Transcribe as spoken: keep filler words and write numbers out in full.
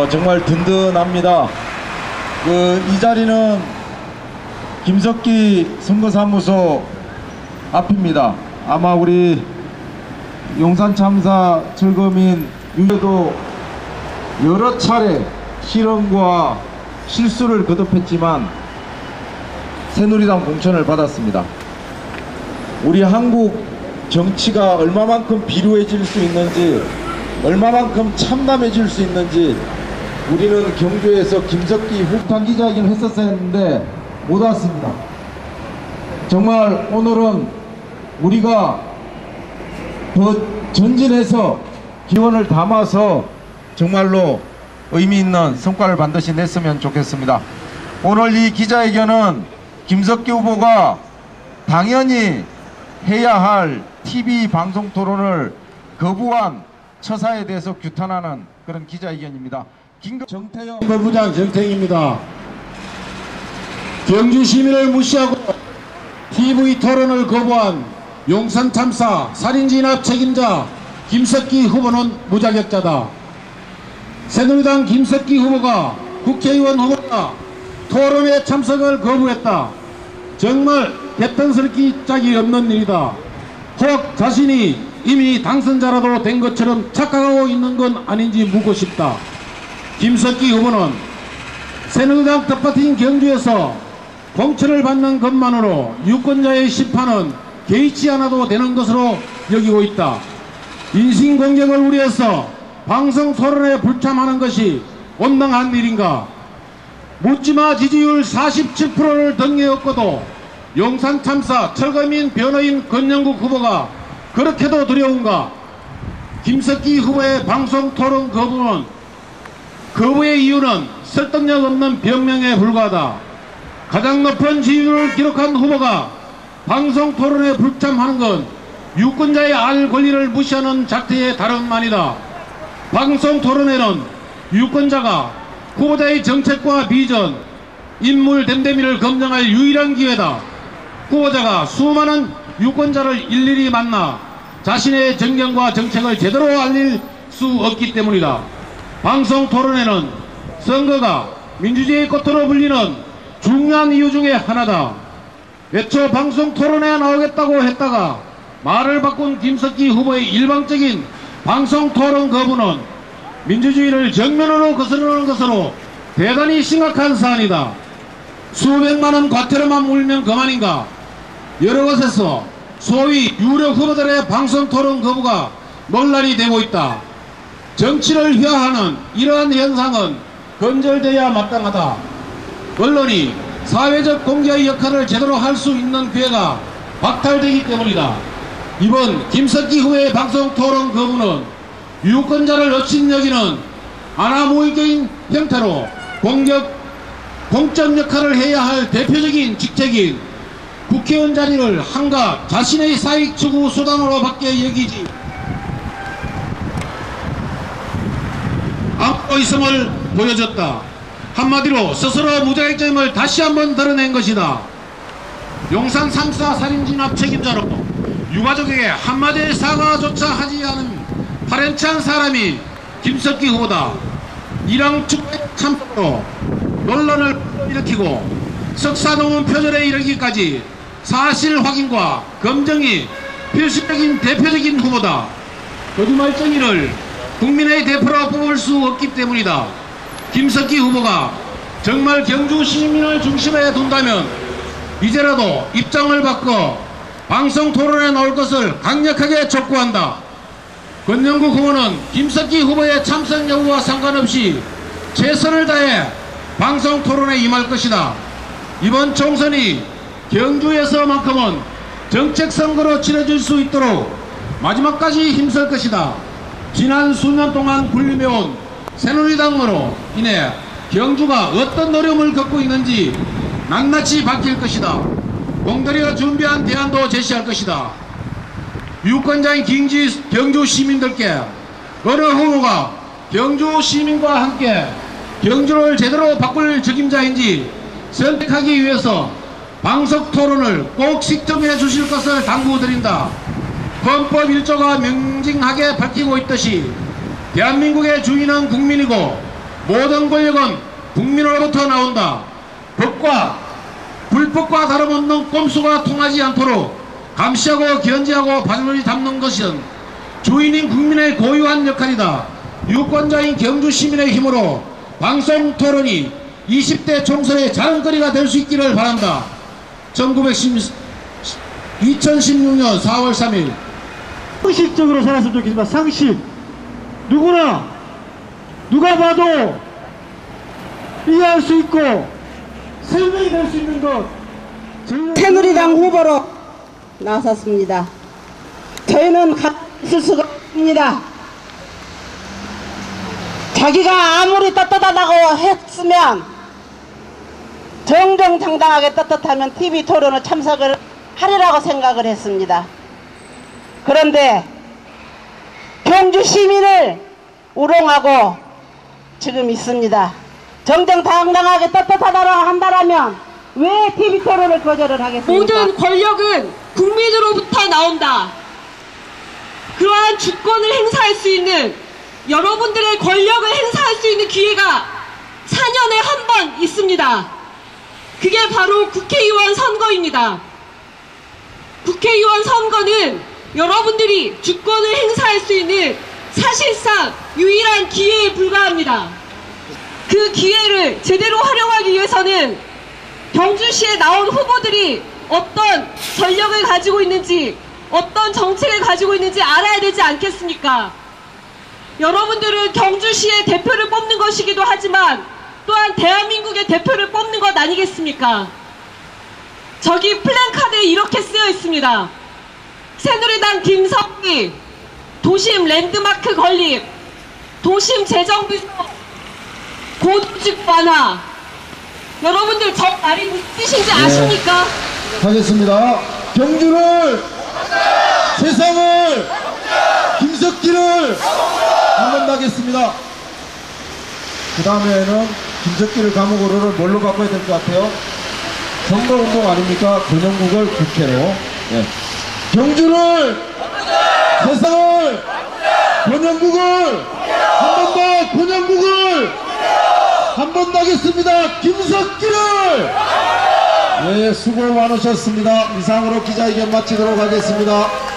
정말 든든합니다. 그, 이 자리는 김석기 선거사무소 앞입니다. 아마 우리 용산 참사 철거민 유저도 여러 차례 실언과 실수를 거듭했지만 새누리당 공천을 받았습니다. 우리 한국 정치가 얼마만큼 비루해질 수 있는지, 얼마만큼 참담해질 수 있는지 우리는 경주에서 김석기 후보탄 기자회견을 했었어야 했는데 못 왔습니다. 정말 오늘은 우리가 더 전진해서 기원을 담아서 정말로 의미 있는 성과를 반드시 냈으면 좋겠습니다. 오늘 이 기자회견은 김석기 후보가 당연히 해야 할 티비 방송 토론을 거부한 처사에 대해서 규탄하는 그런 기자회견입니다. 김 정태영 본부장 정태영입니다. 경주 시민을 무시하고 티비 토론을 거부한 용산 참사 살인 진압 책임자 김석기 후보는 무자격자다. 새누리당 김석기 후보가 국회의원 후보가 토론에 참석을 거부했다. 정말 개탄스럽기 짝이 없는 일이다. 혹 자신이 이미 당선자라도 된 것처럼 착각하고 있는 건 아닌지 묻고 싶다. 김석기 후보는 새누리당 텃밭인 경주에서 공천을 받는 것만으로 유권자의 심판은 개의치 않아도 되는 것으로 여기고 있다. 인신공격을 우려해서 방송 토론에 불참하는 것이 온당한 일인가? 묻지마 지지율 사십칠 퍼센트를 등에업고도 용산 참사 철거민 변호인 권영국 후보가 그렇게도 두려운가? 김석기 후보의 방송 토론 거부는 거부의 이유는 설득력 없는 변명에 불과하다. 가장 높은 지지율을 기록한 후보가 방송 토론에 불참하는 건 유권자의 알 권리를 무시하는 작태의 다름만이다. 방송 토론에는 유권자가 후보자의 정책과 비전, 인물 됨됨이를 검증할 유일한 기회다. 후보자가 수많은 유권자를 일일이 만나 자신의 정견과 정책을 제대로 알릴 수 없기 때문이다. 방송 토론에는 선거가 민주주의의 꽃으로 불리는 중요한 이유 중에 하나다. 애초 방송 토론에 나오겠다고 했다가 말을 바꾼 김석기 후보의 일방적인 방송 토론 거부는 민주주의를 정면으로 거스르는 것으로 대단히 심각한 사안이다. 수백만원 과태료만 물면 그만인가? 여러 곳에서 소위 유력 후보들의 방송 토론 거부가 논란이 되고 있다. 정치를 휘하하는 이러한 현상은 건절돼야 마땅하다. 언론이 사회적 공개의 역할을 제대로 할 수 있는 기회가 박탈되기 때문이다. 이번 김석기 후보의 방송 토론 거부는 유권자를 어친 여기는 아나무인적인 형태로 공격, 공적 역할을 해야 할 대표적인 직책인 국회의원 자리를 한가 자신의 사익 추구 수단으로 밖에 여기지 않고 있음을 보여줬다. 한마디로 스스로 무자격점을 다시 한번 드러낸 것이다. 용산 참사 살인 진압 책임자로 유가족에게 한마디의 사과조차 하지 않은 파렴치한 사람이 김석기 후보다. 일왕 축제 참사로 논란을 일으키고 석사논문 표절에 이르기까지 사실 확인과 검증이 필수적인 대표적인 후보다. 거짓말쟁이를 국민의 대표로 뽑을 수 없기 때문이다. 김석기 후보가 정말 경주 시민을 중심에 둔다면 이제라도 입장을 바꿔 방송 토론에 나올 것을 강력하게 촉구한다. 권영국 후보는 김석기 후보의 참석 여부와 상관없이 최선을 다해 방송 토론에 임할 것이다. 이번 총선이 경주에서만큼은 정책 선거로 치러질 수 있도록 마지막까지 힘쓸 것이다. 지난 수년 동안 군림해온 새누리당으로 인해 경주가 어떤 어려움을 겪고 있는지 낱낱이 밝힐 것이다. 공들여 준비한 대안도 제시할 것이다. 유권자인 경주, 경주 시민들께 어느 후보가 경주 시민과 함께 경주를 제대로 바꿀 적임자인지 선택하기 위해서 방송 토론을 꼭 식정해 주실 것을 당부드린다. 헌법 일조가 명징하게 밝히고 있듯이 대한민국의 주인은 국민이고 모든 권력은 국민으로부터 나온다. 법과 불법과 다름없는 꼼수가 통하지 않도록 감시하고 견제하고 발을 잡는 것은 주인인 국민의 고유한 역할이다. 유권자인 경주 시민의 힘으로 방송 토론이 이십 대 총선의 자랑거리가 될 수 있기를 바란다. 이천십육 년 사월 삼일 상식적으로 살았으면 좋겠지만 상식 누구나 누가 봐도 이해할 수 있고 설명이 될 수 있는 것 새누리당 후보로 나섰습니다. 저희는 가만히 있을 수가 없습니다. 자기가 아무리 떳떳하다고 했으면 정정당당하게 떳떳하면 티비 토론을 참석을 하리라고 생각을 했습니다. 그런데 경주 시민을 우롱하고 지금 있습니다. 정정당당하게 떳떳하다고 한다라면 왜 티비 토론을 거절을 하겠습니까? 모든 권력은 국민으로부터 나온다. 그러한 주권을 행사할 수 있는, 여러분들의 권력을 행사할 수 있는 기회가 사 년에 한 번 있습니다. 그게 바로 국회의원 선거입니다. 국회의원 선거는 여러분들이 주권을 행사할 수 있는 사실상 유일한 기회에 불과합니다. 그 기회를 제대로 활용하기 위해서는 경주시에 나온 후보들이 어떤 전력을 가지고 있는지, 어떤 정책을 가지고 있는지 알아야 되지 않겠습니까? 여러분들은 경주시의 대표를 뽑는 것이기도 하지만 또한 대한민국의 대표를 뽑는 것 아니겠습니까? 저기 플랜카드에 이렇게 쓰여 있습니다. 새누리당 김석기 도심 랜드마크 건립, 도심 재정비서, 고도직 완화. 여러분들 저 말이 무슨 뜻인지 아십니까? 하겠습니다. 경주를, 세상을, 김석기를 한 번 나겠습니다. 그 다음에는 김석기를 감옥으로를 뭘로 바꿔야 될 것 같아요? 선거운동 아닙니까? 권영국을 국회로. 네. 경주를, 세상을, 권영국을 한 번 더, 권영국을 한 번 나겠습니다. 김석기를. 네, 수고 많으셨습니다. 이상으로 기자회견 마치도록 하겠습니다.